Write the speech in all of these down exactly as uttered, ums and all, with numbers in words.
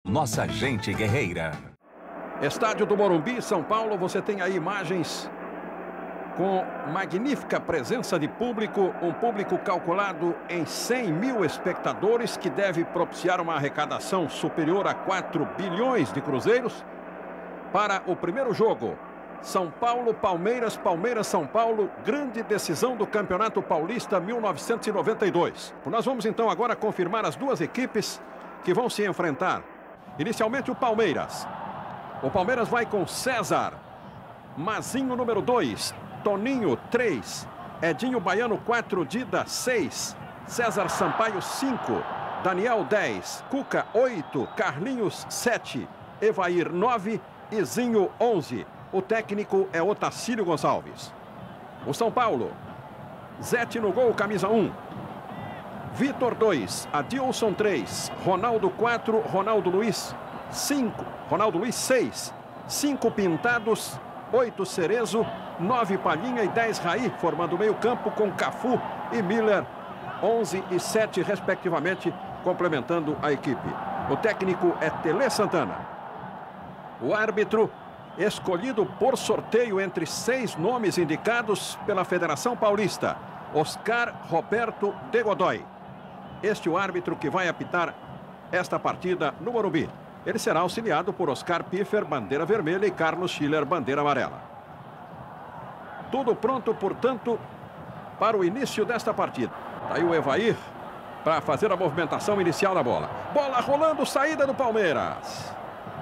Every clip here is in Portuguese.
Nossa gente guerreira. Estádio do Morumbi, São Paulo, você tem aí imagens com magnífica presença de público, um público calculado em cem mil espectadores, que deve propiciar uma arrecadação superior a quatro bilhões de cruzeiros para o primeiro jogo. São Paulo, Palmeiras, Palmeiras, São Paulo, grande decisão do Campeonato Paulista mil novecentos e noventa e dois. Nós vamos então agora confirmar as duas equipes que vão se enfrentar. Inicialmente o Palmeiras. O Palmeiras vai com César, Mazinho número dois, Toninho três, Edinho Baiano quatro, Dida seis, César Sampaio cinco, Daniel dez, Cuca oito, Carlinhos sete, Evair nove e Zinho onze. O técnico é Otacílio Gonçalves. O São Paulo, Zete no gol, camisa um. Vitor dois, Adilson três, Ronaldo quatro, Ronaldo Luiz cinco, Ronaldo Luiz seis, cinco Pintados, oito Cerezo, nove Palhinha e dez Raí, formando o meio-campo com Cafu e Miller, onze e sete, respectivamente, complementando a equipe. O técnico é Tele Santana. O árbitro, escolhido por sorteio entre seis nomes indicados pela Federação Paulista, Oscar Roberto de Godoy. Este é o árbitro que vai apitar esta partida no Morumbi. Ele será auxiliado por Oscar Piffer, bandeira vermelha, e Carlos Schiller, bandeira amarela. Tudo pronto, portanto, para o início desta partida. Aí o Evair para fazer a movimentação inicial da bola. Bola rolando, saída do Palmeiras.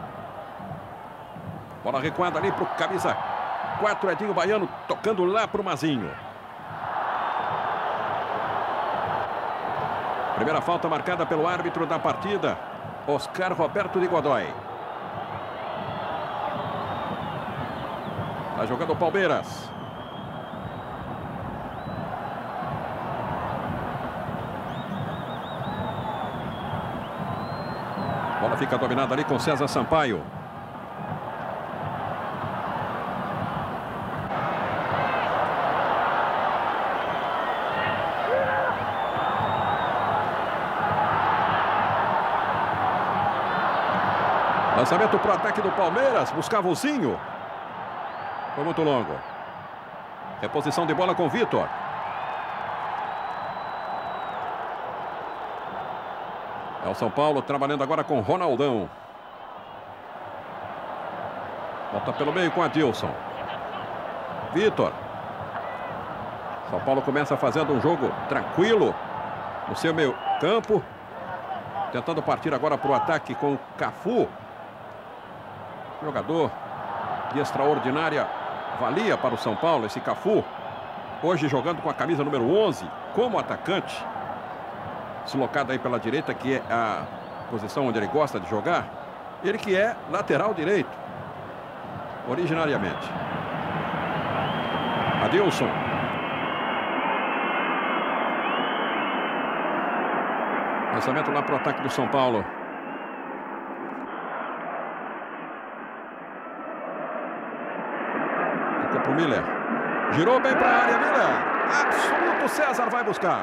Bola recuada ali para o camisa quatro, Edinho Baiano, tocando lá para o Mazinho. Primeira falta marcada pelo árbitro da partida, Oscar Roberto de Godoy. Está jogando o Palmeiras. Bola fica dominada ali com César Sampaio. Lançamento para o ataque do Palmeiras. Buscava o Zinho. Foi muito longo. Reposição de bola com o Vitor. É o São Paulo trabalhando agora com Ronaldão. Volta pelo meio com Adilson. Vitor. São Paulo começa fazendo um jogo tranquilo no seu meio campo. Tentando partir agora para o ataque com o Cafu. Jogador de extraordinária valia para o São Paulo, esse Cafu. Hoje jogando com a camisa número onze como atacante. Deslocado aí pela direita, que é a posição onde ele gosta de jogar. Ele que é lateral direito, originariamente. Adilson. Lançamento lá para o ataque do São Paulo. Tocou para o Miller. Girou bem para a área, Miller. Absoluto, César vai buscar.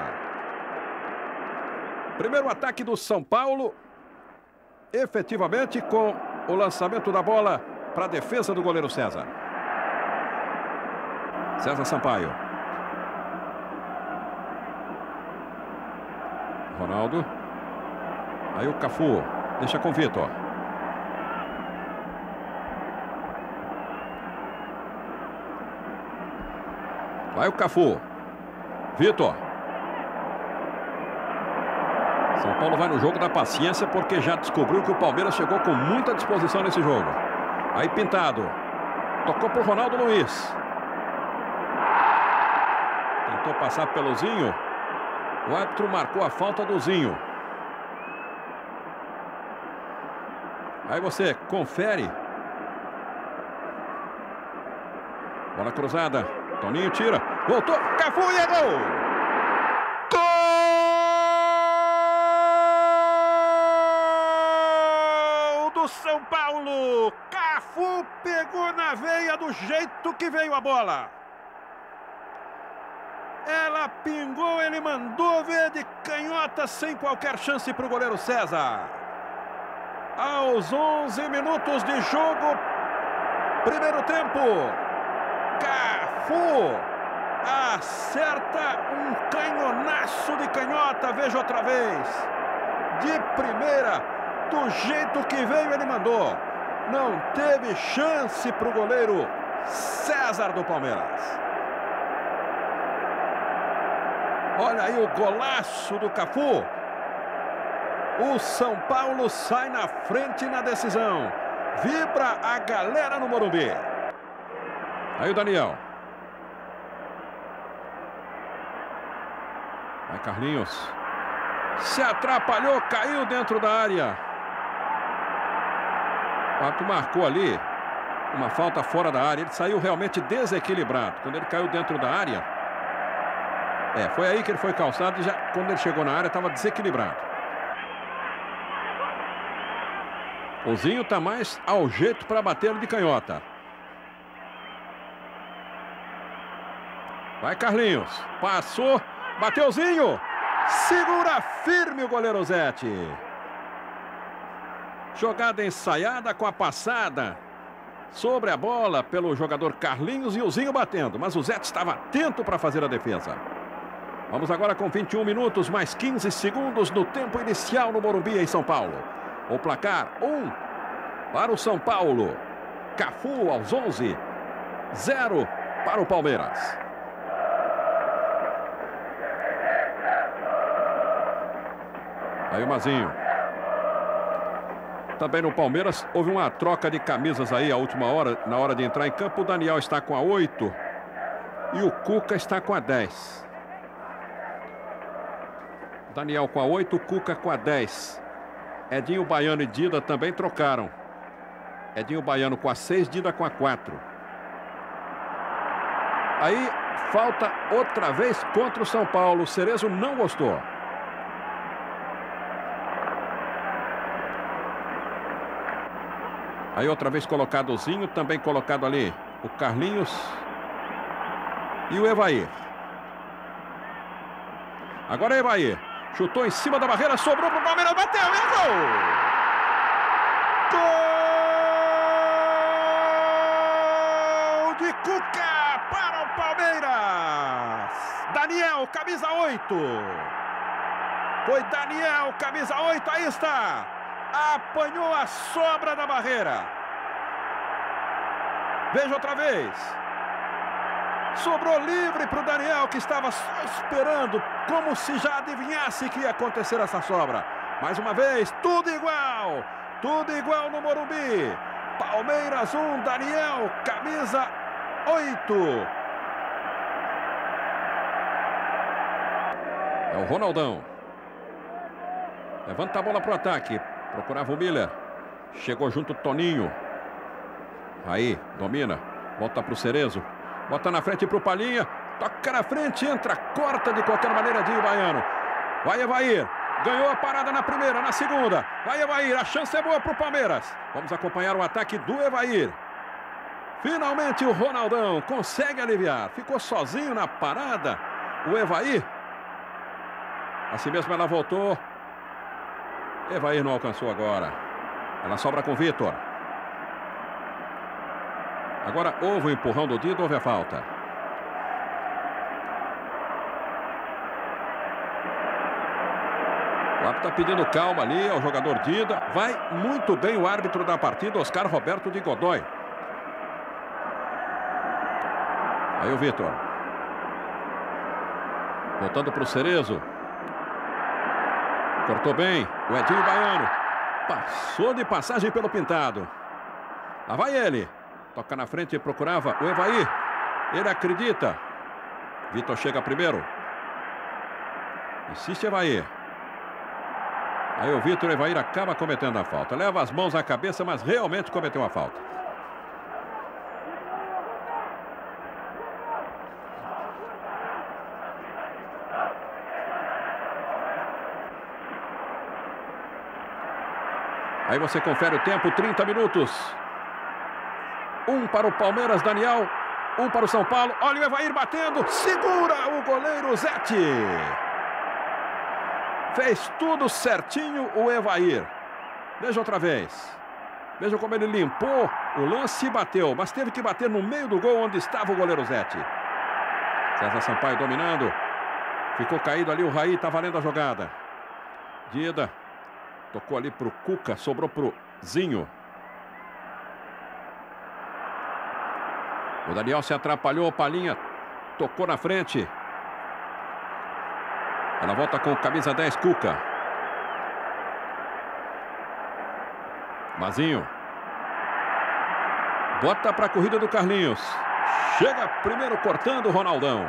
Primeiro ataque do São Paulo. Efetivamente com o lançamento da bola para a defesa do goleiro César. César Sampaio. Ronaldo. Aí o Cafu. Deixa com o Vitor. Vai o Cafu. Vitor. São Paulo vai no jogo da paciência, porque já descobriu que o Palmeiras chegou com muita disposição nesse jogo. Aí Pintado. Tocou para o Ronaldo Luiz. Tentou passar pelo Zinho. O árbitro marcou a falta do Zinho. Aí você confere. Bola cruzada. Toninho tira. Voltou. Cafu e é gol! Gol do São Paulo! Cafu pegou na veia do jeito que veio a bola. Ela pingou, ele mandou ver de canhota sem qualquer chance para o goleiro César. Aos onze minutos de jogo, primeiro tempo, Cafu acerta um canhonaço de canhota, veja outra vez, de primeira, do jeito que veio ele mandou. Não teve chance para o goleiro César do Palmeiras. Olha aí o golaço do Cafu. O São Paulo sai na frente na decisão. Vibra a galera no Morumbi. Aí o Daniel. Vai Carlinhos. Se atrapalhou, caiu dentro da área. O árbitro marcou ali uma falta fora da área. Ele saiu realmente desequilibrado. Quando ele caiu dentro da área, é, foi aí que ele foi calçado e já, quando ele chegou na área, estava desequilibrado. O Zinho está mais ao jeito para bater de canhota. Vai Carlinhos. Passou. Bateu Zinho. Segura firme o goleiro Zete. Jogada ensaiada com a passada sobre a bola pelo jogador Carlinhos e o Zinho batendo. Mas o Zete estava atento para fazer a defesa. Vamos agora com vinte e um minutos, mais quinze segundos no tempo inicial no Morumbi, em São Paulo. O placar, um para o São Paulo. Cafu aos onze, zero para o Palmeiras. Aí o Mazinho. Também no Palmeiras houve uma troca de camisas aí a última hora, na hora de entrar em campo. O Daniel está com a oito e o Cuca está com a dez. Daniel com a oito, Cuca com a dez. Edinho Baiano e Dida também trocaram. Edinho Baiano com a seis, Dida com a quatro. Aí falta outra vez contra o São Paulo. O Cerezo não gostou. Aí outra vez colocado o Zinho, também colocado ali o Carlinhos e o Evair. Agora é Evair. Chutou em cima da barreira, sobrou para o Palmeiras, bateu, é gol! Gol de Cuca para o Palmeiras! Daniel, camisa oito. Foi Daniel, camisa oito, aí está. Apanhou a sobra da barreira. Veja outra vez. Sobrou livre para o Daniel, que estava só esperando, como se já adivinhasse que ia acontecer essa sobra. Mais uma vez, tudo igual. Tudo igual no Morumbi. Palmeiras um, Daniel, camisa oito. É o Ronaldão. Levanta a bola para o ataque. Procurava o Miller. Chegou junto o Toninho. Aí, domina. Volta para o Cerezo. Bota na frente para o Palhinha. Toca na frente, entra, corta de qualquer maneira Edinho Baiano. Vai Evair. Ganhou a parada na primeira, na segunda. Vai Evair, a chance é boa para o Palmeiras. Vamos acompanhar o ataque do Evair. Finalmente o Ronaldão consegue aliviar. Ficou sozinho na parada o Evair. Assim mesmo ela voltou. Evair não alcançou agora. Ela sobra com o Vitor. Agora houve o empurrão do Dida, houve a falta. O árbitro está pedindo calma ali ao jogador Dida. Vai muito bem o árbitro da partida, Oscar Roberto de Godoy. Aí o Vitor. Voltando para o Cerezo. Cortou bem o Edinho Baiano. Passou de passagem pelo pintado. Lá vai ele. Toca na frente e procurava o Evair. Ele acredita. Vitor chega primeiro. Insiste Evair. Aí o Vitor Evair acaba cometendo a falta. Leva as mãos à cabeça, mas realmente cometeu a falta. Aí você confere o tempo, trinta minutos. Um para o Palmeiras, Daniel. Um para o São Paulo. Olha o Evair batendo. Segura o goleiro Zete. Fez tudo certinho o Evair. Veja outra vez. Veja como ele limpou o lance e bateu. Mas teve que bater no meio do gol onde estava o goleiro Zete. César Sampaio dominando. Ficou caído ali o Raí, tá valendo a jogada. Dida. Tocou ali pro Cuca, sobrou pro Zinho. O Daniel se atrapalhou, Palhinha tocou na frente. Ela volta com camisa dez, Cuca. Mazinho. Bota para a corrida do Carlinhos. Chega primeiro cortando o Ronaldão.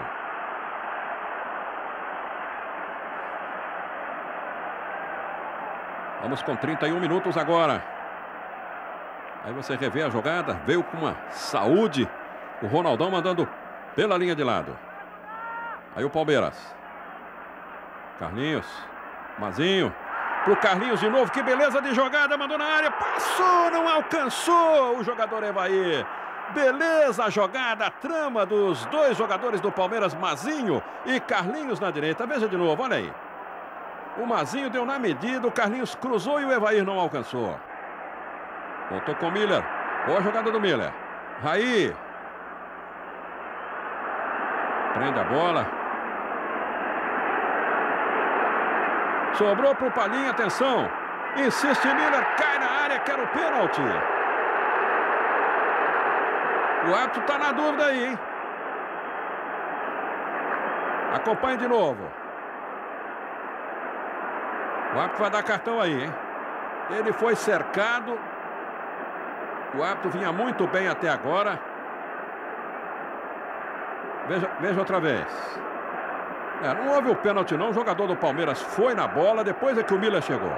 Vamos com trinta e um minutos agora. Aí você revê a jogada. Veio com uma saúde. O Ronaldão mandando pela linha de lado. Aí o Palmeiras. Carlinhos. Mazinho. Pro Carlinhos de novo. Que beleza de jogada. Mandou na área. Passou. Não alcançou o jogador Evair. Beleza a jogada. A trama dos dois jogadores do Palmeiras. Mazinho e Carlinhos na direita. Veja de novo. Olha aí. O Mazinho deu na medida. O Carlinhos cruzou e o Evair não alcançou. Voltou com o Miller. Boa jogada do Miller. Raí. Prende a bola. Sobrou para o Palhinha, atenção. Insiste Miller, cai na área, quer o pênalti. O árbitro está na dúvida aí, hein? Acompanhe de novo. O árbitro vai dar cartão aí, hein? Ele foi cercado. O árbitro vinha muito bem até agora. Veja, veja outra vez. É, não houve o pênalti não, o jogador do Palmeiras foi na bola, depois é que o Miller chegou.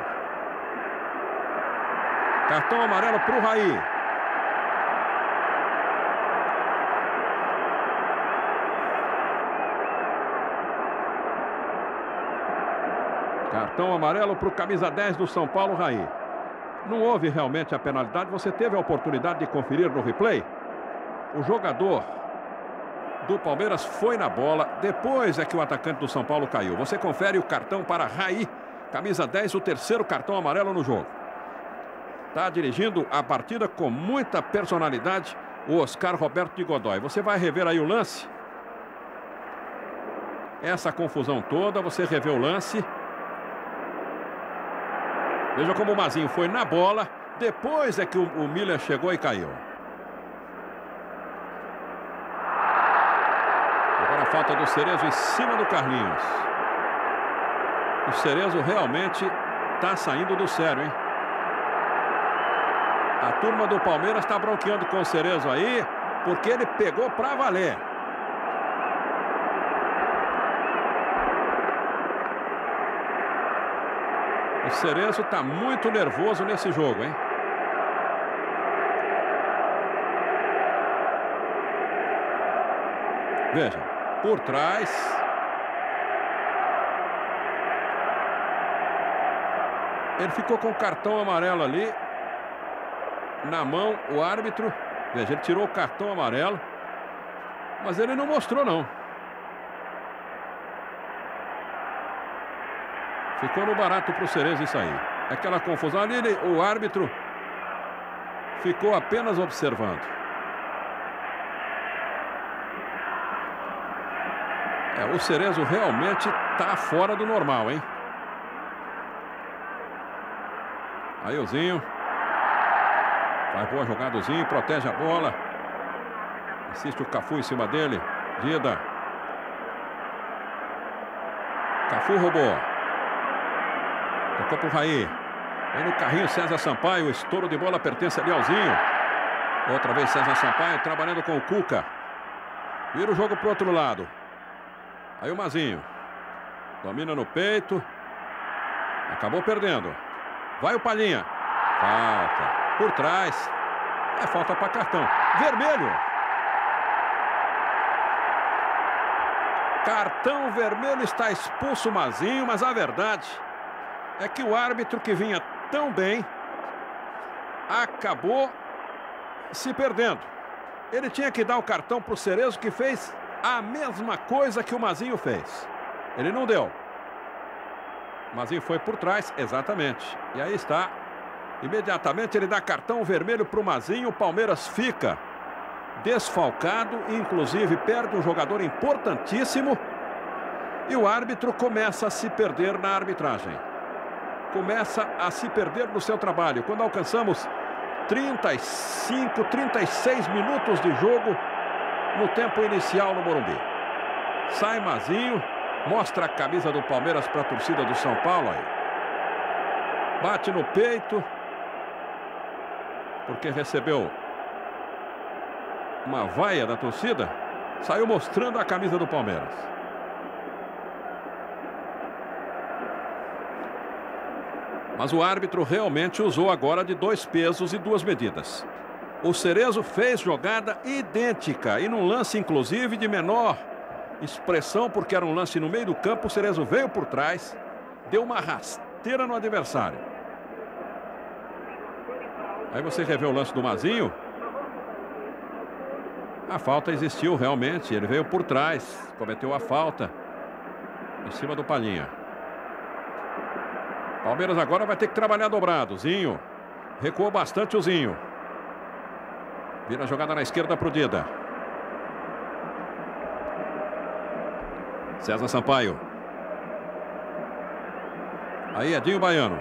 Cartão amarelo para o Raí. Cartão amarelo para o camisa dez do São Paulo, Raí. Não houve realmente a penalidade, você teve a oportunidade de conferir no replay. O jogador do Palmeiras foi na bola, depois é que o atacante do São Paulo caiu. Você confere o cartão para Raí, camisa dez, o terceiro cartão amarelo no jogo. Está dirigindo a partida com muita personalidade o Oscar Roberto de Godoy. Você vai rever aí o lance. Essa confusão toda, você revê o lance. Veja como o Mazinho foi na bola, depois é que o, o Miller chegou e caiu. Agora a falta do Cerezo em cima do Carlinhos. O Cerezo realmente está saindo do sério, hein? A turma do Palmeiras está bronqueando com o Cerezo aí, porque ele pegou para valer. O Cerezo está muito nervoso nesse jogo, hein? Veja, por trás. Ele ficou com o cartão amarelo ali. Na mão, o árbitro. Veja, ele tirou o cartão amarelo. Mas ele não mostrou, não. Ficou no barato para o Cerezo isso aí. Aquela confusão ali, ele, o árbitro ficou apenas observando. É, o Cerezo realmente está fora do normal, hein? Aí o Zinho. Faz boa jogada o Zinho, protege a bola. Assiste o Cafu em cima dele. Dida. Cafu roubou. Tocou pro Raí. Vem no carrinho César Sampaio. O estouro de bola pertence ali ao Zinho. Outra vez César Sampaio trabalhando com o Cuca. Vira o jogo pro outro lado. Aí o Mazinho. Domina no peito. Acabou perdendo. Vai o Palhinha. Falta. Por trás. É falta para cartão. Vermelho. Cartão vermelho, está expulso o Mazinho, mas a verdade é que o árbitro que vinha tão bem acabou se perdendo. Ele tinha que dar o cartão para o Cerezo, que fez a mesma coisa que o Mazinho fez. Ele não deu. O Mazinho foi por trás, exatamente. E aí está Imediatamente ele dá cartão vermelho para o Mazinho. O Palmeiras fica desfalcado, inclusive perde um jogador importantíssimo. E o árbitro começa a se perder na arbitragem. Começa a se perder no seu trabalho. Quando alcançamos trinta e cinco, trinta e seis minutos de jogo no tempo inicial no Morumbi. Sai Mazinho, mostra a camisa do Palmeiras para a torcida do São Paulo aí. Bate no peito, porque recebeu uma vaia da torcida. Saiu mostrando a camisa do Palmeiras. Mas o árbitro realmente usou agora de dois pesos e duas medidas. O Cerezo fez jogada idêntica e num lance inclusive de menor expressão, porque era um lance no meio do campo. O Cerezo veio por trás, deu uma rasteira no adversário. Aí você revê o lance do Mazinho. A falta existiu realmente, ele veio por trás, cometeu a falta em cima do Palhinha. Palmeiras agora vai ter que trabalhar dobrado. Zinho recuou bastante o Zinho. Vira a jogada na esquerda para o Dida. César Sampaio. Aí Edinho Baiano.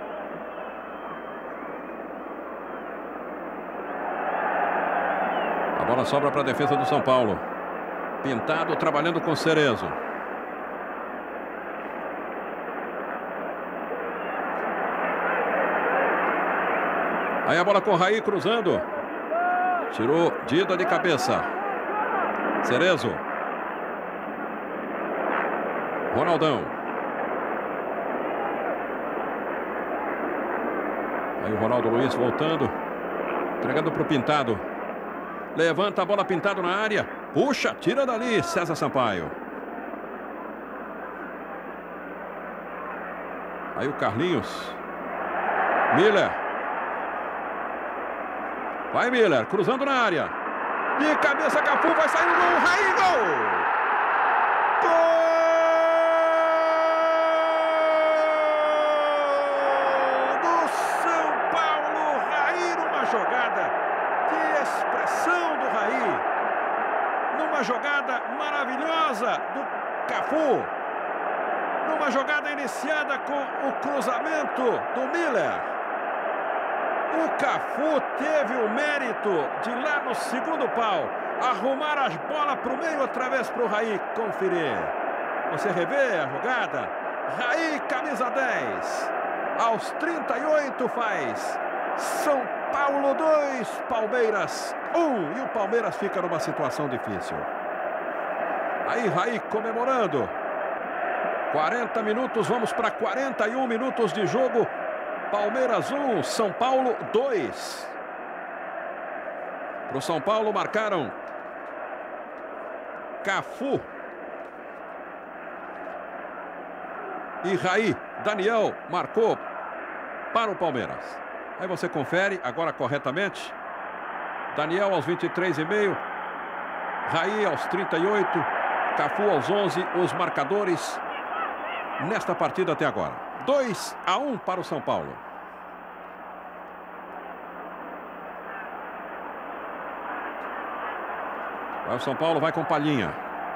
A bola sobra para a defesa do São Paulo. Pintado trabalhando com Cerezo. Aí a bola com o Raí cruzando. Tirou Dida de cabeça. Cerezo. Ronaldão. Aí o Ronaldo Luiz voltando. Entregando para o Pintado. Levanta a bola, Pintado na área. Puxa, tira dali César Sampaio. Aí o Carlinhos. Miller. Vai Miller, cruzando na área. De cabeça, Cafu, vai sair o gol. Raí, gol! Gol do São Paulo. Raí numa jogada de expressão do Raí. Numa jogada maravilhosa do Cafu. Numa jogada iniciada com o cruzamento do Miller. O Cafu teve o mérito de lá no segundo pau arrumar as bolas para o meio, outra vez para o Raí conferir. Você revê a jogada. Raí, camisa dez. Aos trinta e oito faz São Paulo dois, Palmeiras um. E o Palmeiras fica numa situação difícil. Aí Raí comemorando. quarenta minutos, vamos para quarenta e um minutos de jogo. Palmeiras um, São Paulo dois. Para o São Paulo marcaram Cafu e Raí. Daniel marcou para o Palmeiras. Aí você confere agora corretamente. Daniel aos vinte e três e meio. Raí aos trinta e oito. Cafu aos onze. Os marcadores nesta partida até agora. dois a um para o São Paulo. Aí o São Paulo vai com Palhinha.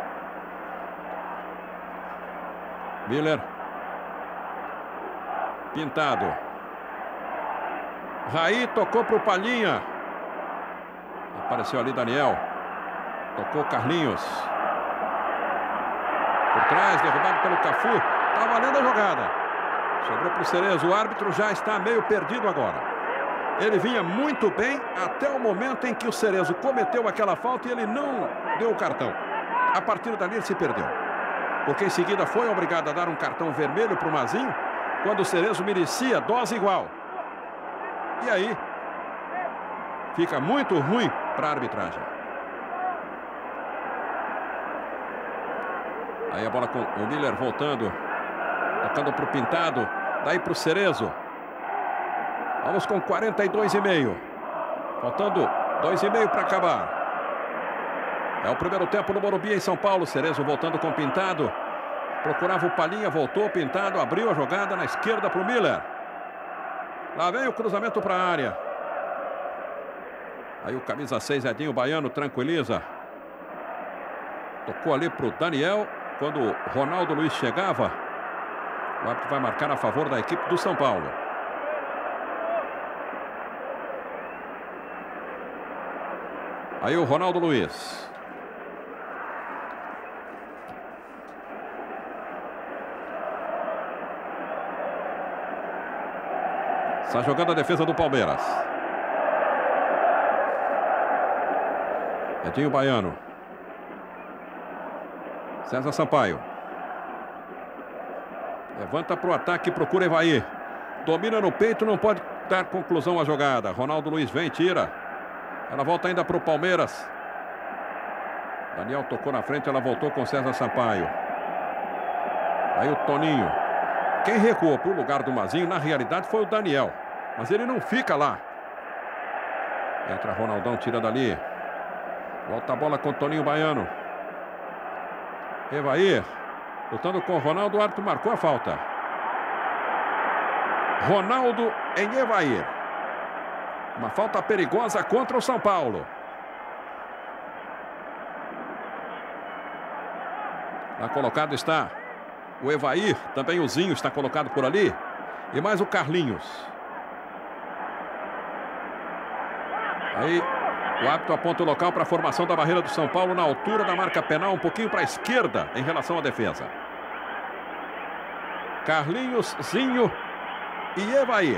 Miller. Pintado. Raí tocou para o Palhinha. Apareceu ali Daniel. Tocou Carlinhos. Por trás, derrubado pelo Cafu. Tá valendo a jogada. Sobrou para o Cerezo. O árbitro já está meio perdido agora. Ele vinha muito bem até o momento em que o Cerezo cometeu aquela falta e ele não deu o cartão. A partir dali ele se perdeu. Porque em seguida foi obrigado a dar um cartão vermelho para o Mazinho, quando o Cerezo merecia dose igual. E aí fica muito ruim para a arbitragem. Aí a bola com o Miller voltando. Tocando para o Pintado. Daí para o Cerezo. Vamos com quarenta e dois e meio. Faltando dois e meio para acabar. É o primeiro tempo no Morumbi em São Paulo. Cerezo voltando com o Pintado. Procurava o Palhinha, voltou, Pintado, abriu a jogada na esquerda para o Miller. Lá vem o cruzamento para a área. Aí o camisa seis, Edinho Baiano, tranquiliza. Tocou ali para o Daniel. Quando o Ronaldo Luiz chegava, o árbitro vai marcar a favor da equipe do São Paulo. Aí o Ronaldo Luiz. Está jogando a defesa do Palmeiras. Edinho Baiano. César Sampaio. Levanta para o ataque, procura Evair. Domina no peito, não pode dar conclusão à jogada. Ronaldo Luiz vem, tira. Ela volta ainda para o Palmeiras. Daniel tocou na frente, ela voltou com César Sampaio. Aí o Toninho. Quem recuou para o lugar do Mazinho, na realidade, foi o Daniel. Mas ele não fica lá. Entra Ronaldão, tira dali. Volta a bola com o Toninho Baiano. Evair. Lutando com o Ronaldo, o árbitro marcou a falta. Ronaldo em Evair. Uma falta perigosa contra o São Paulo. Lá colocado está o Evair. Também o Zinho está colocado por ali. E mais o Carlinhos. Aí o árbitro aponta o local para a formação da barreira do São Paulo na altura da marca penal, um pouquinho para a esquerda em relação à defesa. Carlinhos, Zinho e Evair.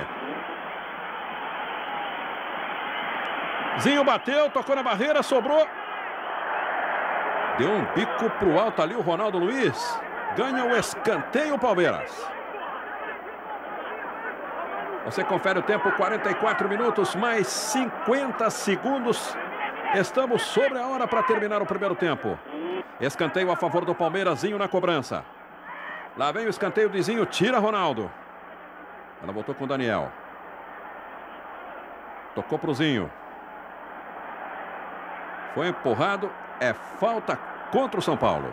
Zinho bateu, tocou na barreira, sobrou. Deu um bico para o alto ali o Ronaldo Luiz. Ganha o escanteio Palmeiras. Você confere o tempo, quarenta e quatro minutos, mais cinquenta segundos. Estamos sobre a hora para terminar o primeiro tempo. Escanteio a favor do Palmeiras, Zinho na cobrança. Lá vem o escanteio de Zinho, tira Ronaldo. Ela voltou com o Daniel. Tocou para o Zinho. Foi empurrado, é falta contra o São Paulo.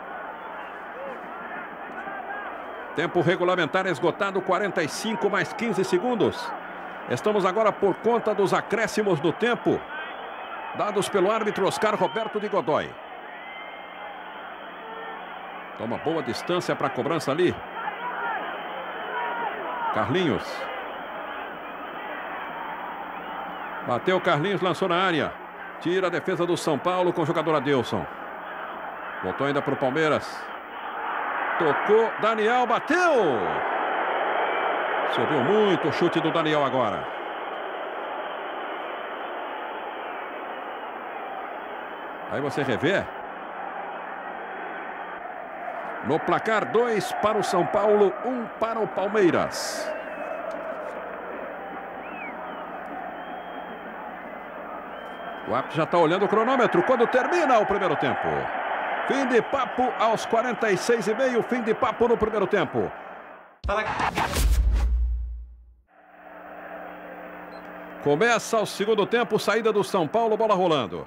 Tempo regulamentar esgotado, quarenta e cinco mais quinze segundos. Estamos agora por conta dos acréscimos do tempo, dados pelo árbitro Oscar Roberto de Godoy. Toma boa distância para a cobrança ali. Carlinhos. Bateu Carlinhos, lançou na área. Tira a defesa do São Paulo com o jogador Adilson. Voltou ainda para o Palmeiras. Tocou, Daniel bateu. Subiu muito o chute do Daniel agora. Aí você revê. No placar, dois para o São Paulo, um para o Palmeiras. O árbitro já está olhando o cronômetro quando termina o primeiro tempo. Fim de papo aos quarenta e seis e meio, fim de papo no primeiro tempo. Começa o segundo tempo, saída do São Paulo, bola rolando.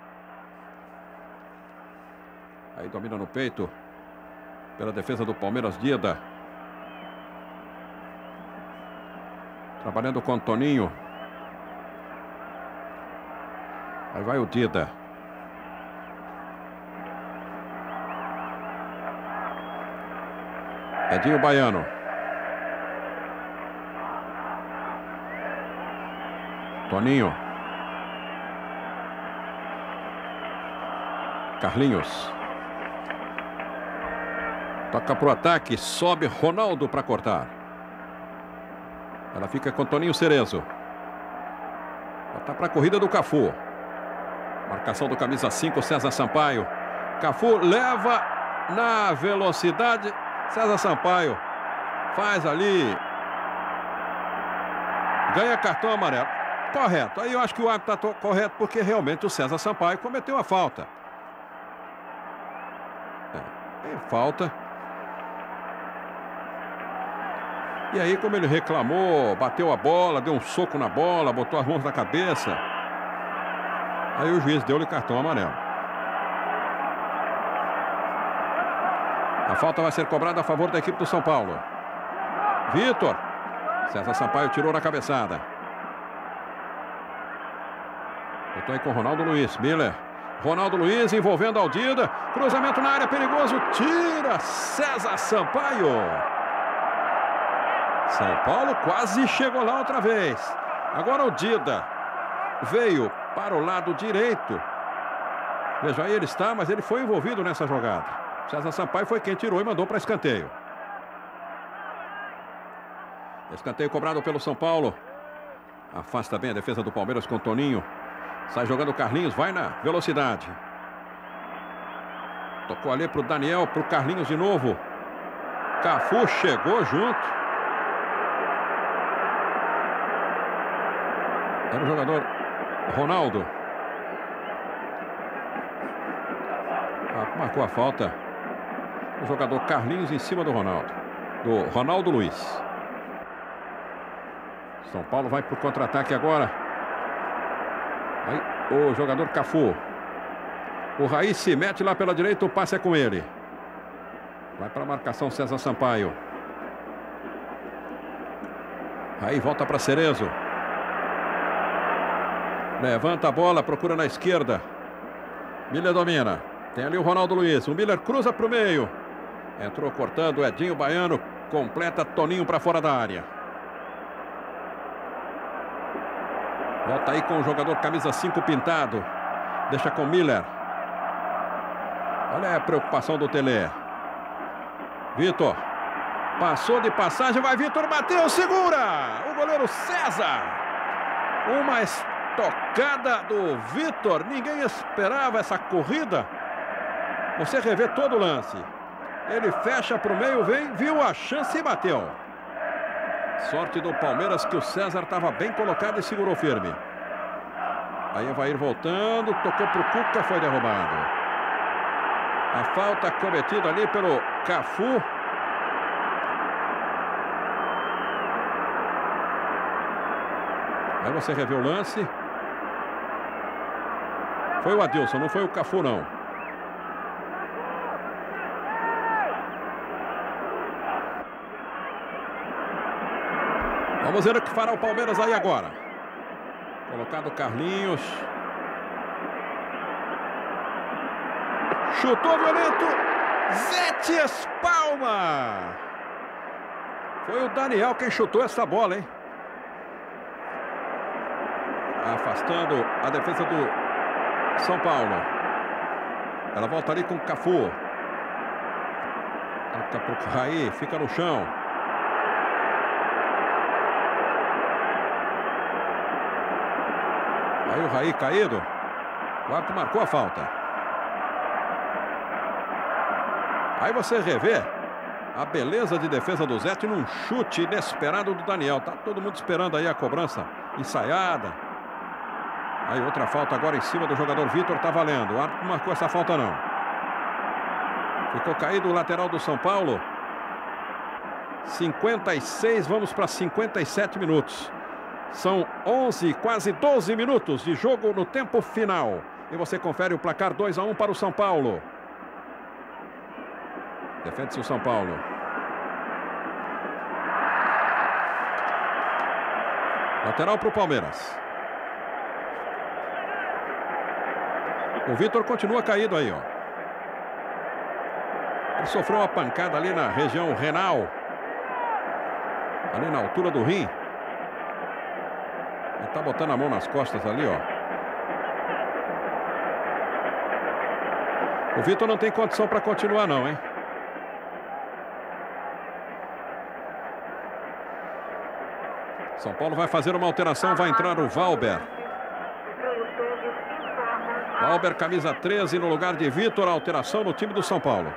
Aí domina no peito, pela defesa do Palmeiras, Dida. Trabalhando com o Toninho. Aí vai o Dida. Edinho Baiano. Toninho. Carlinhos. Toca para o ataque, sobe Ronaldo para cortar. Ela fica com Toninho Cerezo. Está para a corrida do Cafu. Marcação do camisa cinco, César Sampaio. Cafu leva na velocidade. César Sampaio faz ali. Ganha cartão amarelo. Correto. Aí eu acho que o árbitro está correto, porque realmente o César Sampaio cometeu a falta. É, tem falta. E aí, como ele reclamou, bateu a bola, deu um soco na bola, botou as mãos na cabeça. Aí o juiz deu-lhe cartão amarelo. A falta vai ser cobrada a favor da equipe do São Paulo. Vitor. César Sampaio tirou na cabeçada. Botou aí com Ronaldo Luiz. Miller. Ronaldo Luiz envolvendo Aldida. Cruzamento na área, perigoso. Tira César Sampaio. São Paulo quase chegou lá outra vez. Agora o Dida veio para o lado direito. Veja, aí ele está, mas ele foi envolvido nessa jogada. César Sampaio foi quem tirou e mandou para escanteio. Escanteio cobrado pelo São Paulo. Afasta bem a defesa do Palmeiras com Toninho. Sai jogando o Carlinhos, vai na velocidade. Tocou ali para o Daniel, para o Carlinhos de novo. Cafu chegou junto. Era o jogador Ronaldo. Ah, marcou a falta. O jogador Carlinhos em cima do Ronaldo. Do Ronaldo Luiz. São Paulo vai para o contra-ataque agora. Aí, o jogador Cafu. O Raí se mete lá pela direita, o passe é com ele. Vai para a marcação César Sampaio. Raí volta para Cerezo. Levanta a bola, procura na esquerda. Miller domina. Tem ali o Ronaldo Luiz. O Miller cruza para o meio. Entrou cortando o Edinho Baiano. Completa Toninho para fora da área. Volta aí com o jogador camisa cinco pintado. Deixa com Miller. Olha a preocupação do Tele. Vitor. Passou de passagem, vai Vitor, bateu, segura! O goleiro César. Uma estocada do Vitor. Ninguém esperava essa corrida. Você revê todo o lance. Ele fecha para o meio, vem, viu a chance e bateu. Sorte do Palmeiras que o César estava bem colocado e segurou firme. Aí vai ir voltando, tocou para o Cuca, foi derrubado. A falta cometida ali pelo Cafu. Aí você revê o lance. Foi o Adilson, não foi o Cafu não. Vamos ver o que fará o Palmeiras aí agora. Colocado Carlinhos. Chutou violento. Zete Espalma. Foi o Daniel quem chutou essa bola, hein? Afastando a defesa do São Paulo. Ela volta ali com o Cafu. Toca para o Raí, fica no chão. Aí o Raí caído. O árbitro marcou a falta. Aí você revê a beleza de defesa do Zete num chute inesperado do Daniel. Tá todo mundo esperando aí a cobrança ensaiada. Aí outra falta agora em cima do jogador Vitor, tá valendo. O árbitro não marcou essa falta não. Ficou caído o lateral do São Paulo. cinquenta e seis, vamos para cinquenta e sete minutos. São onze, quase doze minutos de jogo no tempo final. E você confere o placar dois a um para o São Paulo. Defende-se o São Paulo. Lateral para o Palmeiras. O Vitor continua caído aí, ó. Ele sofreu uma pancada ali na região renal. Ali na altura do rim. Ele tá botando a mão nas costas ali, ó. O Vitor não tem condição para continuar não, hein? São Paulo vai fazer uma alteração, vai entrar o Valber. Valber, camisa treze, no lugar de Vitor, a alteração no time do São Paulo.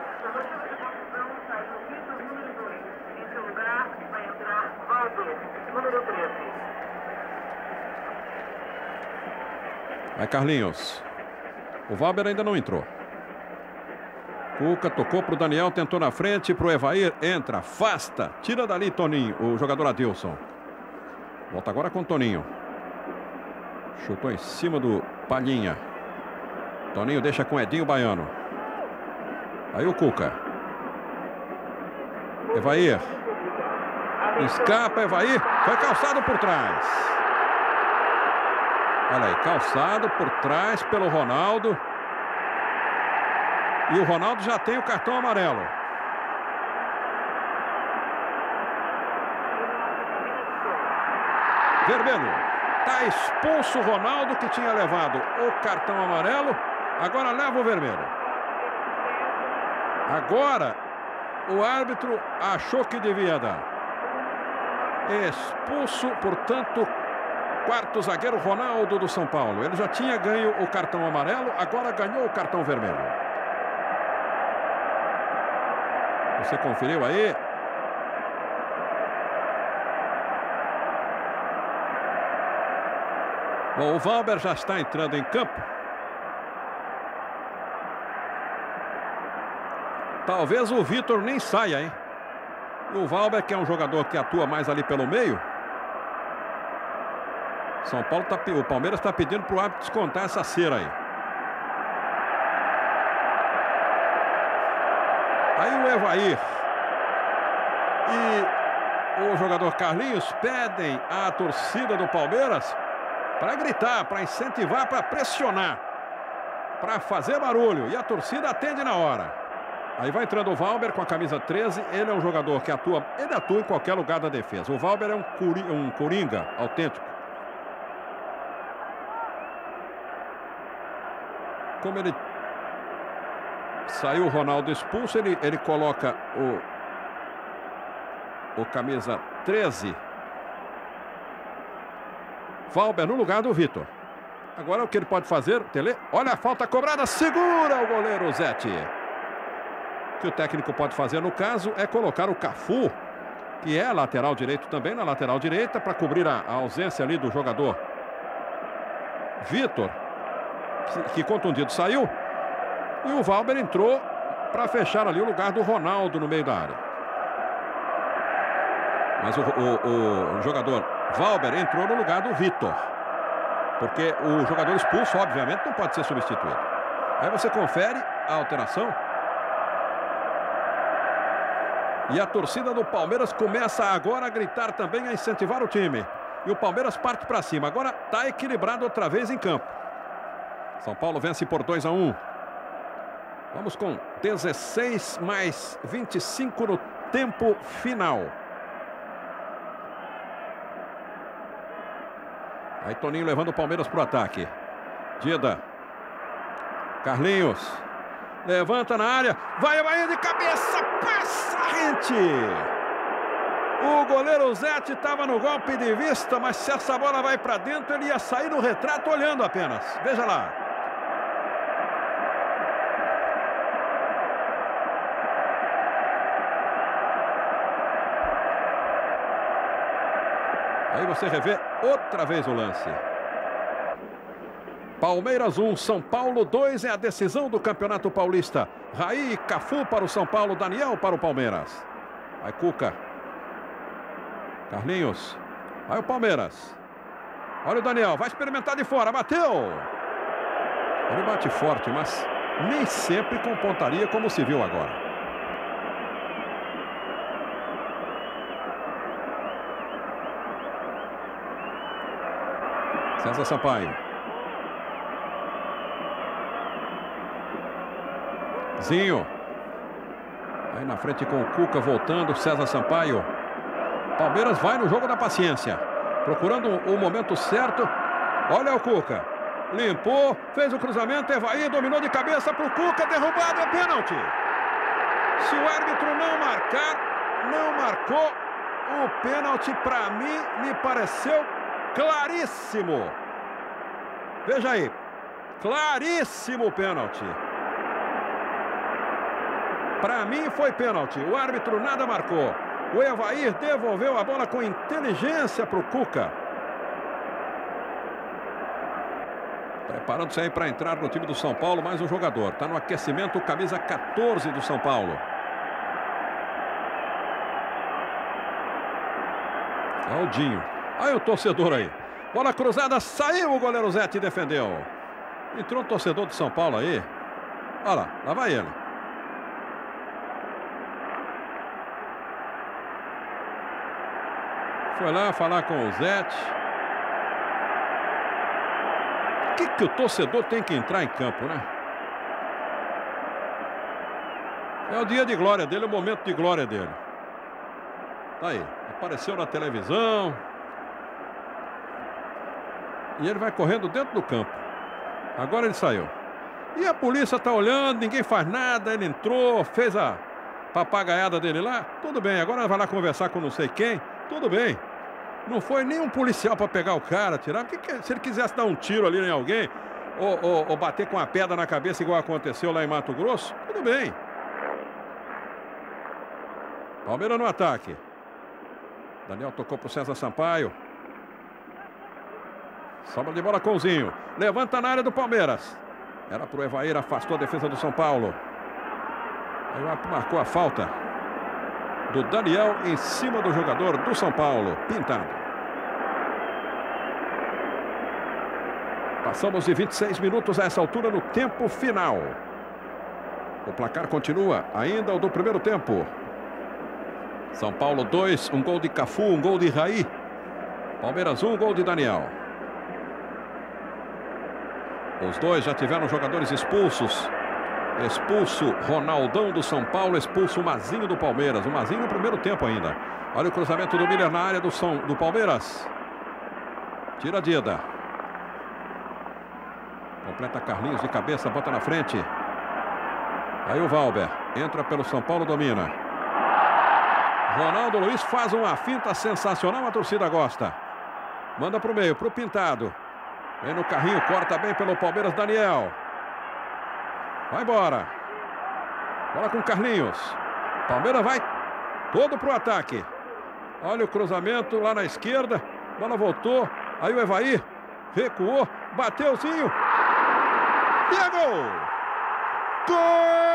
Vai Carlinhos. O Valber ainda não entrou. Cuca tocou para o Daniel, tentou na frente para o Evair, entra, afasta, tira dali Toninho, o jogador Adilson. Volta agora com Toninho. Chutou em cima do Palhinha. Toninho deixa com Edinho Baiano. Aí o Cuca. Evair. Escapa, Evair. Foi calçado por trás. Olha aí, calçado por trás pelo Ronaldo. E o Ronaldo já tem o cartão amarelo. Vermelho. Está expulso o Ronaldo, que tinha levado o cartão amarelo. Agora leva o vermelho. Agora o árbitro achou que devia dar. Expulso, portanto, quarto zagueiro Ronaldo do São Paulo. Ele já tinha ganho o cartão amarelo, agora ganhou o cartão vermelho. Você conferiu aí? Bom, o Valber já está entrando em campo. Talvez o Vitor nem saia, hein? E o Valber, que é um jogador que atua mais ali pelo meio. São Paulo tá, o Palmeiras está pedindo para o árbitro descontar essa cera aí. Aí o Evair e o jogador Carlinhos pedem à torcida do Palmeiras para gritar, para incentivar, para pressionar, para fazer barulho. E a torcida atende na hora. Aí vai entrando o Valber com a camisa treze. Ele é um jogador que atua, ele atua em qualquer lugar da defesa. O Valber é um, curi, um coringa autêntico. Como ele saiu o Ronaldo expulso, ele, ele coloca o, o camisa treze. Valber no lugar do Vitor. Agora o que ele pode fazer, Tele? Olha a falta cobrada, segura o goleiro Zete. O que o técnico pode fazer no caso é colocar o Cafu, que é lateral direito também, na lateral direita, para cobrir a, a ausência ali do jogador Vitor, que, que contundido saiu, e o Valber entrou para fechar ali o lugar do Ronaldo no meio da área. Mas o, o, o jogador Valber entrou no lugar do Vitor, porque o jogador expulso, obviamente, não pode ser substituído. Aí você confere a alteração. E a torcida do Palmeiras começa agora a gritar também, a incentivar o time. E o Palmeiras parte para cima. Agora está equilibrado outra vez em campo. São Paulo vence por dois a um. Vamos com dezesseis mais vinte e cinco no tempo final. Aí Toninho levando o Palmeiras para o ataque. Dida. Carlinhos. Levanta na área. Vai, vai de cabeça. Passa a rente. O goleiro Zete estava no golpe de vista, mas se essa bola vai para dentro, ele ia sair no retrato olhando apenas. Veja lá. Aí você revê outra vez o lance. Palmeiras um, São Paulo dois, é a decisão do Campeonato Paulista. Raí e Cafu para o São Paulo, Daniel para o Palmeiras. Aí Cuca. Carlinhos. Aí o Palmeiras. Olha o Daniel, vai experimentar de fora, bateu. Ele bate forte, mas nem sempre com pontaria como se viu agora. César Sampaio. Zinho. Aí na frente com o Cuca voltando, César Sampaio. Palmeiras vai no jogo da paciência, procurando o momento certo. Olha o Cuca. Limpou, fez o cruzamento, Evair dominou de cabeça para o Cuca, derrubado, é pênalti. Se o árbitro não marcar, não marcou o pênalti. Para mim, me pareceu claríssimo. Veja aí, claríssimo pênalti. Para mim foi pênalti. O árbitro nada marcou. O Evair devolveu a bola com inteligência para o Cuca. Preparando-se aí para entrar no time do São Paulo, mais um jogador. Está no aquecimento, camisa quatorze do São Paulo. É o Dinho. Aí o torcedor aí. Bola cruzada, saiu o goleiro Zete e defendeu. Entrou um torcedor do São Paulo aí. Olha lá, lá vai ele. Foi lá falar com o Zete. O que, que o torcedor tem que entrar em campo, né? É o dia de glória dele, é o momento de glória dele. Tá aí, apareceu na televisão. E ele vai correndo dentro do campo. Agora ele saiu. E a polícia tá olhando, ninguém faz nada. Ele entrou, fez a papagaiada dele lá. Tudo bem, agora vai lá conversar com não sei quem. Tudo bem. Não foi nem um policial para pegar o cara, tirar. Porque que, se ele quisesse dar um tiro ali em alguém, ou, ou, ou bater com a pedra na cabeça igual aconteceu lá em Mato Grosso, tudo bem. Palmeiras no ataque. Daniel tocou pro César Sampaio. Sobra de bola com o Zinho. Levanta na área do Palmeiras. Era pro Evair, afastou a defesa do São Paulo. Aí marcou a falta do Daniel em cima do jogador do São Paulo, Pintado. Passamos de vinte e seis minutos a essa altura no tempo final. O placar continua, ainda o do primeiro tempo. São Paulo dois, um gol de Cafu, um gol de Raí. Palmeiras um, um gol de Daniel. Os dois já tiveram jogadores expulsos. Expulso Ronaldão do São Paulo, expulso o Mazinho do Palmeiras. O Mazinho no primeiro tempo ainda. Olha o cruzamento do Miller na área do, São, do Palmeiras. Tira a Dida. Completa Carlinhos de cabeça, bota na frente. Aí o Valber. Entra pelo São Paulo, domina. Ronaldo Luiz faz uma finta sensacional, a torcida gosta. Manda pro meio, pro Pintado. Vem no carrinho, corta bem pelo Palmeiras, Daniel. Vai embora. Bola com Carlinhos. Palmeiras vai todo pro ataque. Olha o cruzamento lá na esquerda. Bola voltou. Aí o Evair recuou. Bateuzinho. E é gol! Gol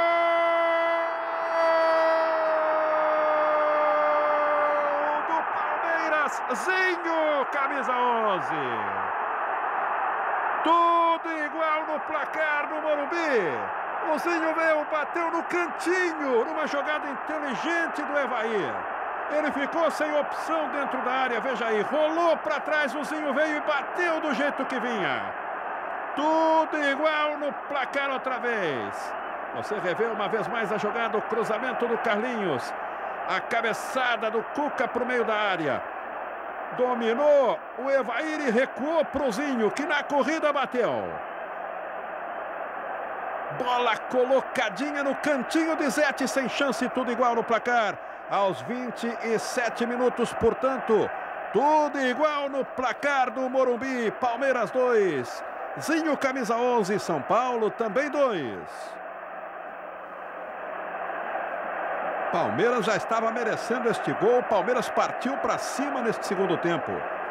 do Palmeiras. Zinho, camisa onze. Tudo igual no placar do Morumbi. O Zinho veio, bateu no cantinho, numa jogada inteligente do Evair. Ele ficou sem opção dentro da área, veja aí, rolou para trás, o Zinho veio e bateu do jeito que vinha. Tudo igual no placar outra vez. Você revê uma vez mais a jogada, o cruzamento do Carlinhos. A cabeçada do Cuca para o meio da área. Dominou o Evair e recuou pro Zinho, que na corrida bateu. Bola colocadinha no cantinho de Zete, sem chance, tudo igual no placar. Aos vinte e sete minutos, portanto, tudo igual no placar do Morumbi. Palmeiras dois, Zinho camisa onze, São Paulo também dois. Palmeiras já estava merecendo este gol. Palmeiras partiu para cima neste segundo tempo.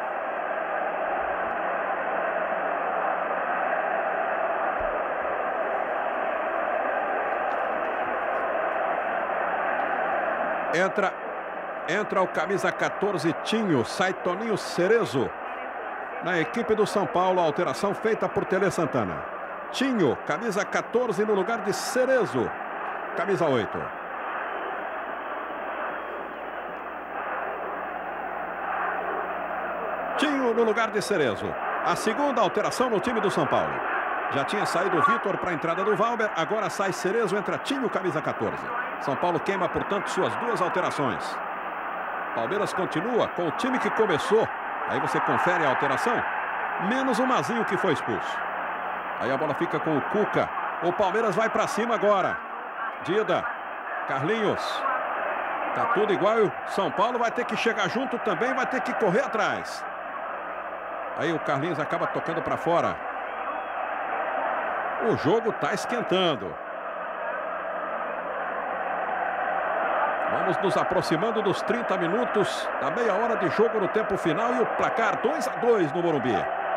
Entra, entra o camisa quatorze, Tinho. Sai Toninho Cerezo na equipe do São Paulo. A alteração feita por Tele Santana. Tinho, camisa quatorze no lugar de Cerezo, camisa oito. Tinho no lugar de Cerezo. A segunda alteração no time do São Paulo. Já tinha saído o Vitor para a entrada do Valber. Agora sai Cerezo, entra Tinho, camisa quatorze. São Paulo queima, portanto, suas duas alterações. Palmeiras continua com o time que começou. Aí você confere a alteração. Menos o Mazinho, que foi expulso. Aí a bola fica com o Cuca. O Palmeiras vai para cima agora. Dida. Carlinhos. Tá tudo igual. O São Paulo vai ter que chegar junto também. Vai ter que correr atrás. Aí o Carlinhos acaba tocando para fora. O jogo está esquentando. Vamos nos aproximando dos trinta minutos da meia hora de jogo no tempo final. E o placar dois a dois no Morumbi.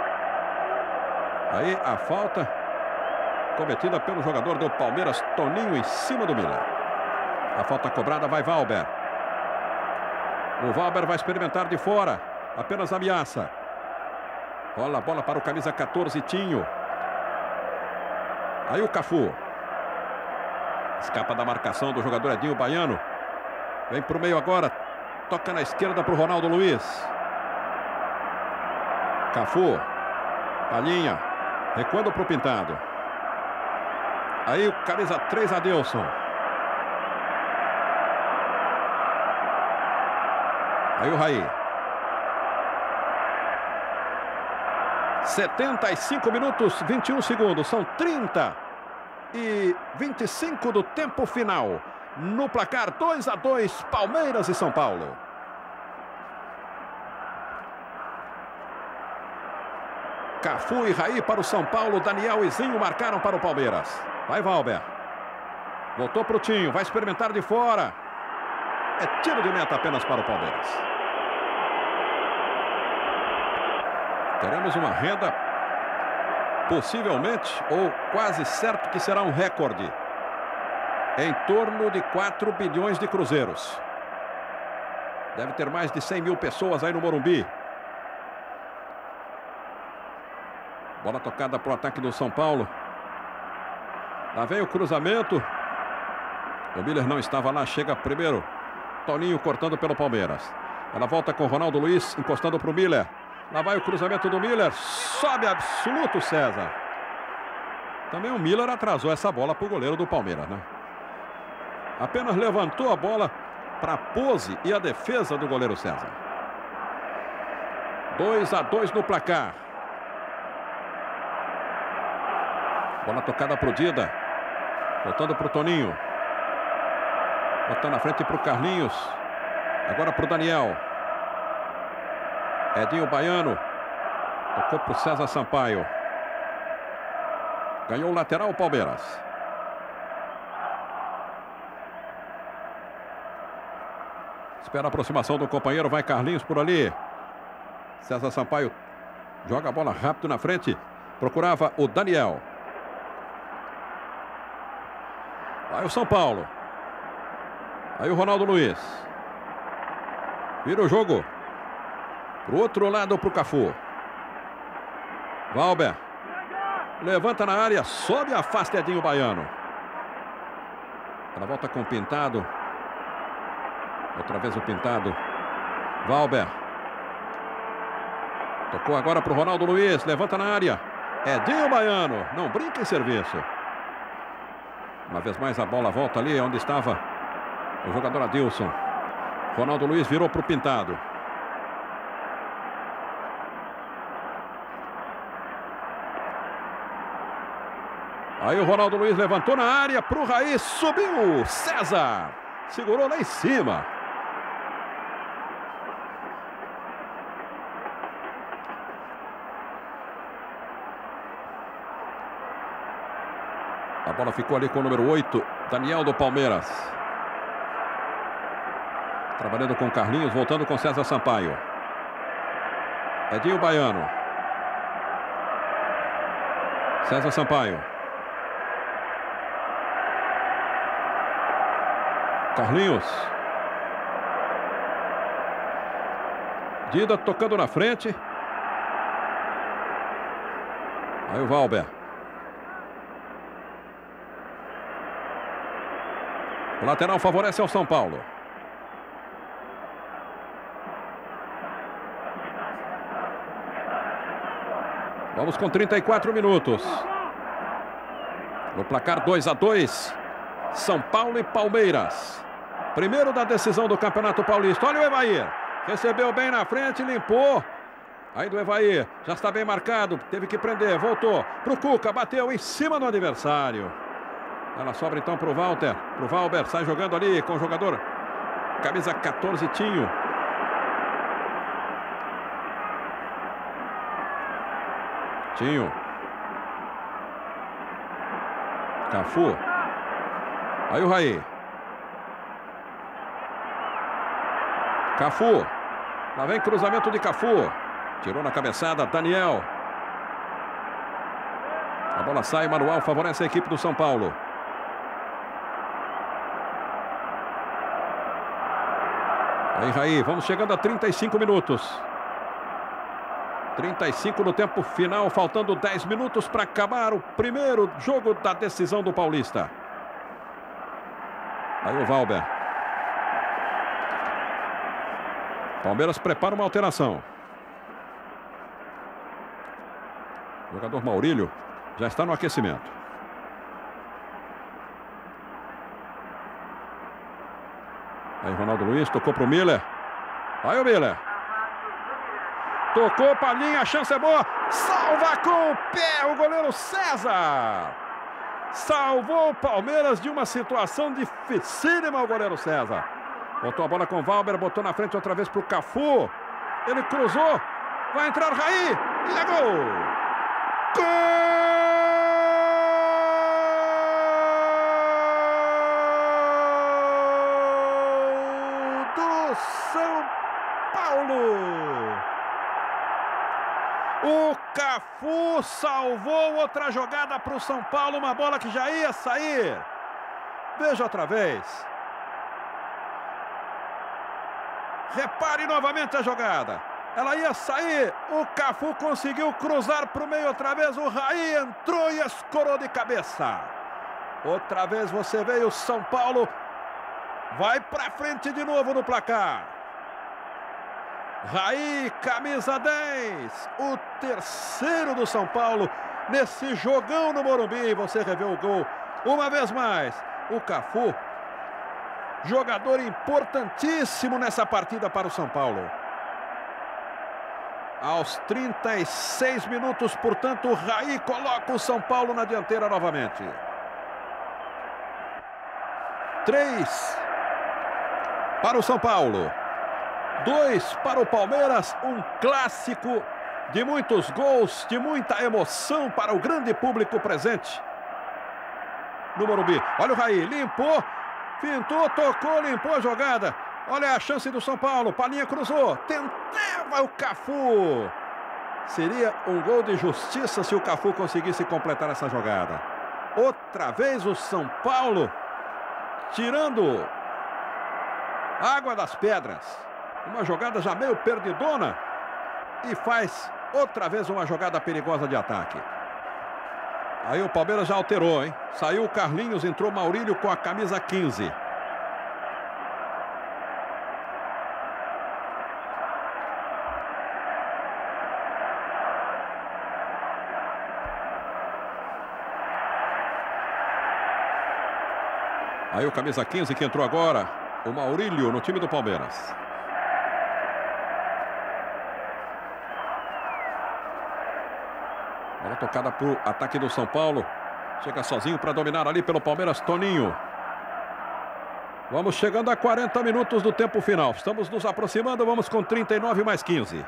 Aí a falta cometida pelo jogador do Palmeiras, Toninho, em cima do Miller. A falta cobrada, vai Valber. O Valber vai experimentar de fora. Apenas ameaça. Rola a bola para o camisa quatorze, Tinho. Aí o Cafu. Escapa da marcação do jogador Edinho Baiano. Vem para o meio agora. Toca na esquerda para o Ronaldo Luiz. Cafu. Palhinha. Recuando para o Pintado. Aí o camisa três, Adilson. Aí o Raí. setenta e cinco minutos, vinte e um segundos. São trinta e vinte e cinco do tempo final. No placar dois a dois, Palmeiras e São Paulo. Cafu e Raí para o São Paulo. Daniel e Zinho marcaram para o Palmeiras. Vai, Valber. Voltou para o Tinho. Vai experimentar de fora. É tiro de meta apenas para o Palmeiras. Teremos uma renda, possivelmente, ou quase certo que será um recorde, em torno de quatro bilhões de cruzeiros. Deve ter mais de cem mil pessoas aí no Morumbi. Bola tocada para o ataque do São Paulo. Lá vem o cruzamento. O Miller não estava lá, chega primeiro. Toninho cortando pelo Palmeiras. Ela volta com o Ronaldo Luiz, encostando para o Miller. Lá vai o cruzamento do Miller. Sobe absoluto, César. Também o Miller atrasou essa bola para o goleiro do Palmeiras, né? Apenas levantou a bola para a pose e a defesa do goleiro César. dois a dois no placar. Bola tocada para o Dida. Voltando para o Toninho. Botando na frente para o Carlinhos. Agora para o Daniel. Edinho Baiano. Tocou para o César Sampaio. Ganhou o lateral o Palmeiras. Espera a aproximação do companheiro. Vai Carlinhos por ali. César Sampaio joga a bola rápido na frente. Procurava o Daniel. Aí o São Paulo. Aí o Ronaldo Luiz. Vira o jogo. Pro outro lado, pro Cafu. Valber. Levanta na área. Sobe e afasta Edinho Baiano. Ela volta com o Pintado. Outra vez o Pintado. Valber. Tocou agora pro Ronaldo Luiz. Levanta na área. Edinho Baiano. Não brinca em serviço. Uma vez mais a bola volta ali onde estava o jogador Adilson. Ronaldo Luiz virou para o Pintado. Aí o Ronaldo Luiz levantou na área para o Raí. Subiu. César. Segurou lá em cima. A bola ficou ali com o número oito, Daniel do Palmeiras. Trabalhando com Carlinhos, voltando com César Sampaio. Edinho Baiano. César Sampaio. Carlinhos. Dida tocando na frente. Aí o Valber. O lateral favorece ao São Paulo. Vamos com trinta e quatro minutos. No placar dois a dois. São Paulo e Palmeiras. Primeiro da decisão do Campeonato Paulista. Olha o Evair. Recebeu bem na frente, limpou. Aí do Evair. Já está bem marcado. Teve que prender. Voltou para o Cuca. Bateu em cima do adversário. Ela sobra então para o Walter. Para o Valber. Sai jogando ali com o jogador. Camisa quatorze, Tinho. Tinho. Cafu. Aí o Raí. Cafu. Lá vem cruzamento de Cafu. Tirou na cabeçada. Daniel. A bola sai. Manual favorece a equipe do São Paulo. Aí, Raí, vamos chegando a trinta e cinco minutos. trinta e cinco no tempo final, faltando dez minutos para acabar o primeiro jogo da decisão do Paulista. Aí o Valber. Palmeiras prepara uma alteração. O jogador Maurílio já está no aquecimento. Aí Ronaldo Luiz tocou para o Miller. Aí o Miller. Tocou para a linha, a chance é boa. Salva com o pé o goleiro César. Salvou o Palmeiras de uma situação dificílima o goleiro César. Botou a bola com o Valber, botou na frente outra vez para o Cafu. Ele cruzou. Vai entrar o Raí. E é gol. Gol do São Paulo. O Cafu salvou outra jogada para o São Paulo. Uma bola que já ia sair. Veja outra vez. Repare novamente a jogada. Ela ia sair. O Cafu conseguiu cruzar para o meio outra vez. O Raí entrou e escorou de cabeça. Outra vez você veio. O São Paulo vai para frente de novo no placar. Raí, camisa dez. O terceiro do São Paulo nesse jogão no Morumbi. Você revê o gol uma vez mais. O Cafu, jogador importantíssimo nessa partida para o São Paulo. Aos trinta e seis minutos, portanto, o Raí coloca o São Paulo na dianteira novamente. Três para o São Paulo. Dois para o Palmeiras. Um clássico de muitos gols, de muita emoção para o grande público presente no Morumbi. Olha o Raí, limpou, pintou, tocou, limpou a jogada. Olha a chance do São Paulo. Palinha cruzou. Tentava o Cafu. Seria um gol de justiça se o Cafu conseguisse completar essa jogada. Outra vez o São Paulo tirando água das pedras. Uma jogada já meio perdidona. E faz outra vez uma jogada perigosa de ataque. Aí o Palmeiras já alterou, hein? Saiu o Carlinhos, entrou Maurílio com a camisa quinze. Aí o camisa quinze que entrou agora, o Maurílio no time do Palmeiras. Bola tocada para o ataque do São Paulo. Chega sozinho para dominar ali pelo Palmeiras, Toninho. Vamos chegando a quarenta minutos do tempo final. Estamos nos aproximando, vamos com trinta e nove mais quinze.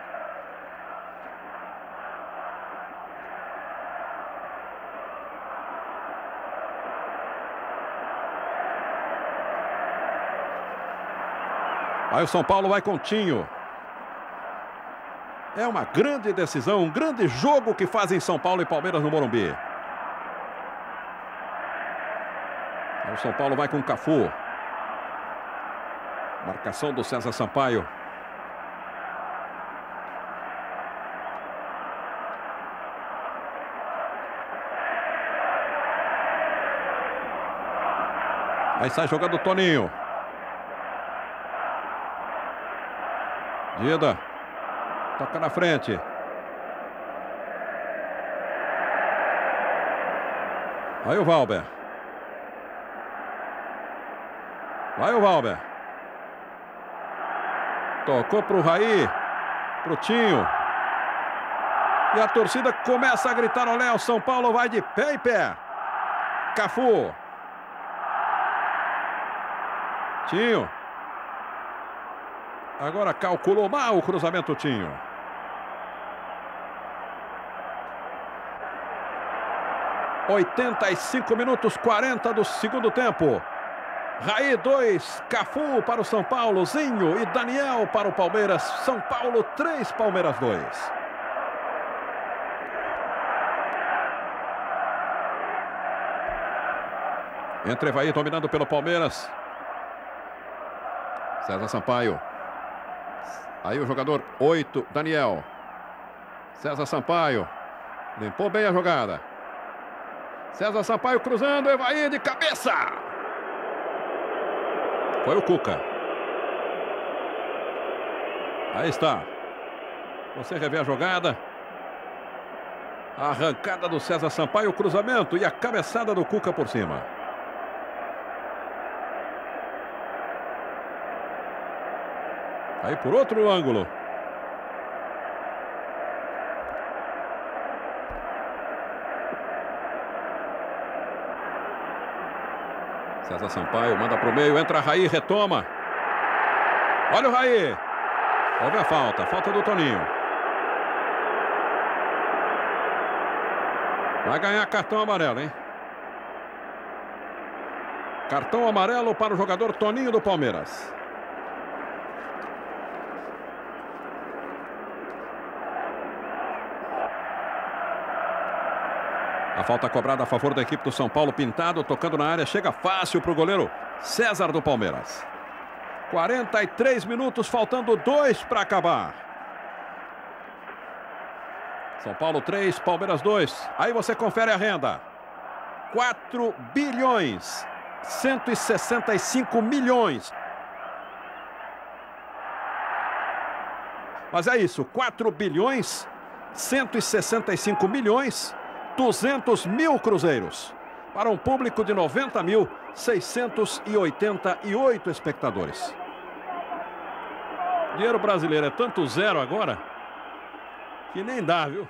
Aí o São Paulo vai com o Tinho. É uma grande decisão, um grande jogo que fazem São Paulo e Palmeiras no Morumbi. Aí o São Paulo vai com o Cafu. Marcação do César Sampaio. Aí sai jogando o Toninho. Dida. Toca na frente. Aí o Valber. Vai o Valber. Tocou pro Raí. Pro Tinho. E a torcida começa a gritar: olé, o São Paulo vai de pé em pé. Cafu. Tinho. Agora calculou mal o cruzamento, Tinho. oitenta e cinco minutos, quarenta do segundo tempo. Raí dois, Cafu para o São Paulo, Zinho e Daniel para o Palmeiras. São Paulo três, Palmeiras dois. Entra Evaí dominando pelo Palmeiras. César Sampaio. Aí o jogador oito, Daniel. César Sampaio. Limpou bem a jogada. César Sampaio cruzando, Evaí de cabeça. Foi o Cuca. Aí está. Você revê a jogada. A arrancada do César Sampaio, o cruzamento e a cabeçada do Cuca por cima. Aí por outro ângulo. César Sampaio manda para o meio, entra Raí, retoma. Olha o Raí. Houve a falta, falta do Toninho. Vai ganhar cartão amarelo, hein? Cartão amarelo para o jogador Toninho do Palmeiras. A falta cobrada a favor da equipe do São Paulo. Pintado, tocando na área, chega fácil para o goleiro César do Palmeiras. quarenta e três minutos, faltando dois para acabar. São Paulo três, Palmeiras dois. Aí você confere a renda. quatro bilhões, cento e sessenta e cinco milhões. Mas é isso, quatro bilhões, cento e sessenta e cinco milhões, duzentos mil cruzeiros. Para um público de noventa mil, seiscentos e oitenta e oito espectadores. O dinheiro brasileiro é tanto zero agora que nem dá, viu?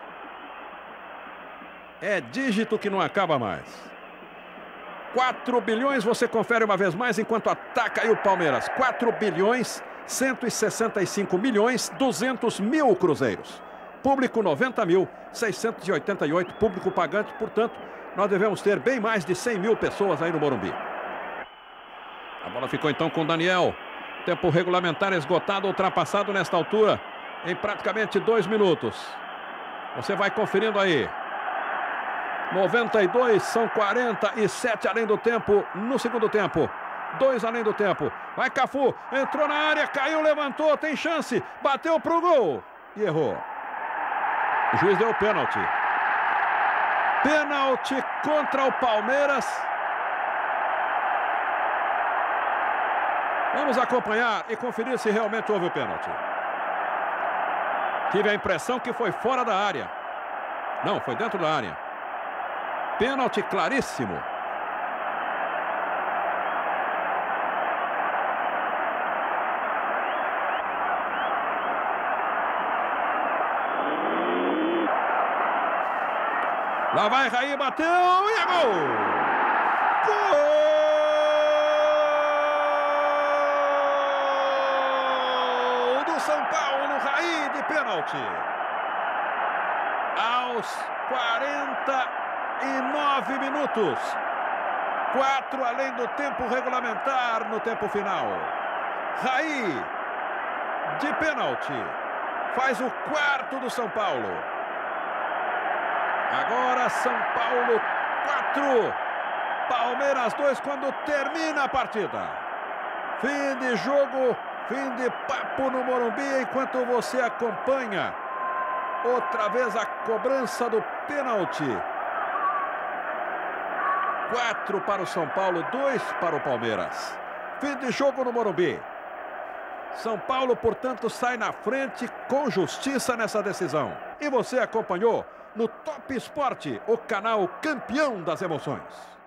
É dígito que não acaba mais. quatro bilhões, você confere uma vez mais enquanto ataca aí o Palmeiras. quatro bilhões, cento e sessenta e cinco milhões, duzentos mil cruzeiros. Público noventa mil, seiscentos e oitenta e oito, público pagante, portanto, nós devemos ter bem mais de cem mil pessoas aí no Morumbi. A bola ficou então com o Daniel. Tempo regulamentar esgotado, ultrapassado nesta altura, em praticamente dois minutos. Você vai conferindo aí. noventa e dois, são quarenta e sete além do tempo no segundo tempo. Dois além do tempo. Vai Cafu, entrou na área, caiu, levantou, tem chance, bateu pro gol e errou. O juiz deu o pênalti. Pênalti contra o Palmeiras. Vamos acompanhar e conferir se realmente houve o pênalti. Tive a impressão que foi fora da área. Não, foi dentro da área. Pênalti claríssimo. Lá vai Raí, bateu e é gol! Gol do São Paulo, Raí de pênalti. Aos quarenta e nove minutos. Quatro além do tempo regulamentar no tempo final. Raí de pênalti. Faz o quarto do São Paulo. Agora São Paulo quatro, Palmeiras dois quando termina a partida. Fim de jogo, fim de papo no Morumbi, enquanto você acompanha outra vez a cobrança do pênalti. Quatro para o São Paulo, dois para o Palmeiras. Fim de jogo no Morumbi. São Paulo, portanto, sai na frente com justiça nessa decisão. E você acompanhou no Top Esporte, o canal campeão das emoções.